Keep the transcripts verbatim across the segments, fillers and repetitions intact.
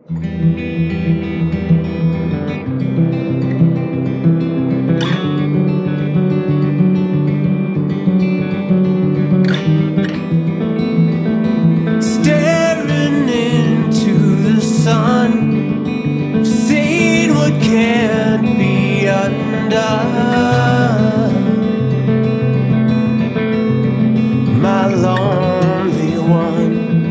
Staring into the sun, seeing what can't be undone. My lonely one,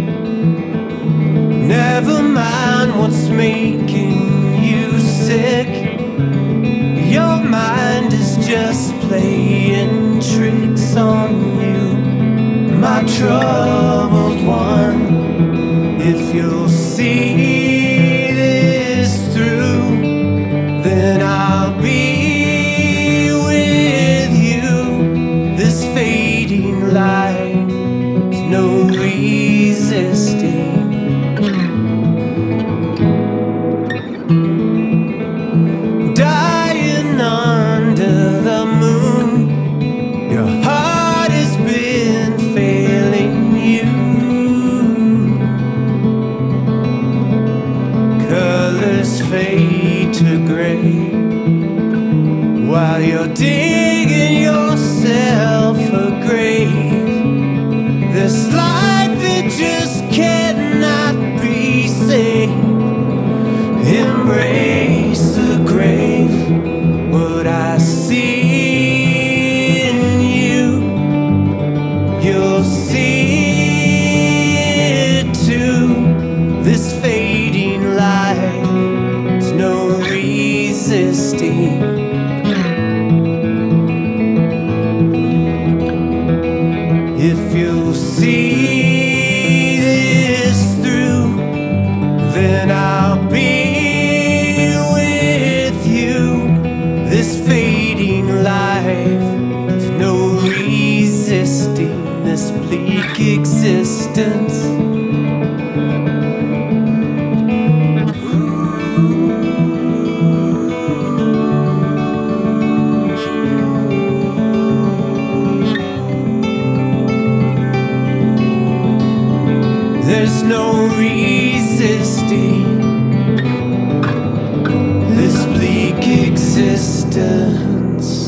never mind what's making you sick. Your mind is just playing tricks on you. My troubled one, if you'll see this through, then I'll be with you. This fading light, there's no resisting. Dying under the moon, your heart has been failing you. Colors fade to gray while you're digging yourself a grave. This life, it just cannot be saved. Embrace the grave. What I see in you, you'll see it too. This fading light, there's no resisting. If you'll see this through, then I'll be with you. This fading life, there's no resisting this bleak existence. There's no resisting this bleak existence.